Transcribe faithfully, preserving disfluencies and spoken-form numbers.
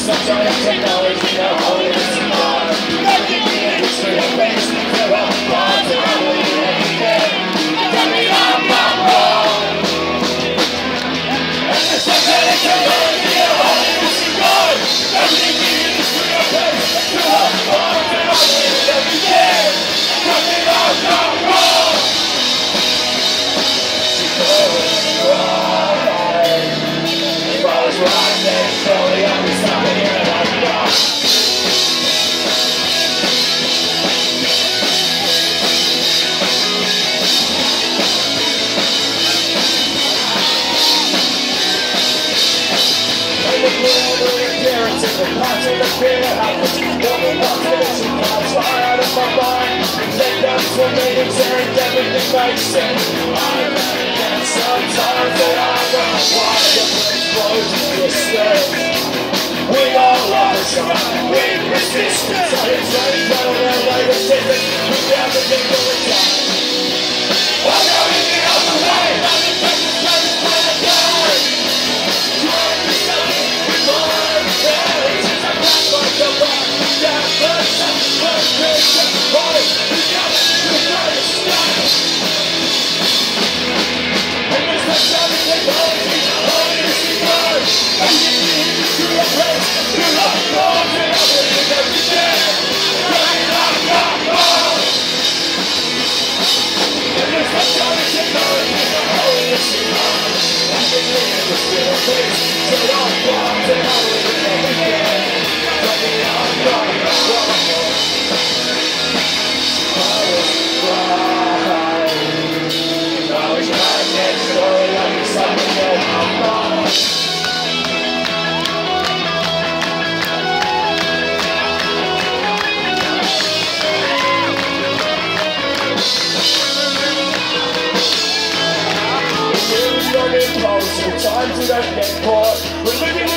Electronic technology, now holding us apart. Nothing in the history of race, there are bonds that I believe every day. Tell me I'm not wrong. And the electronic technology, now holding us apart. Nothing in the history of race, there are bonds that I believe every day. Tell me I'm not wrong. She goes right. If I was right there, surely I'd be stopping here and I'm not. And the global appearance of the parts of the fear that happens. Woman population clouds far out of my mind. Let them for meetings and everything makes sense. I'm and sometimes they are the why the explosion yourself. We all love some, we resistance. I am trying to tell them like resistance. We never think of the time. I'm going to get out the way. I'm in touch with the time to die. Trying to stop me with more days. I'm not going to walk down the sun. I'm going to fight. We got to try to stop. And there's no time to take all of these holdings in mind. I get the industry of race. You're not wrong, and I believe every day. Right, I'm not wrong. And there's no time to take all of these holdings in mind. I get the industry of race. You're not wrong, and I believe every day. Right, I'm not wrong. I was right. I was right next door, like something that I'm wrong. We're living on impulse, the times we don't get caught. We're living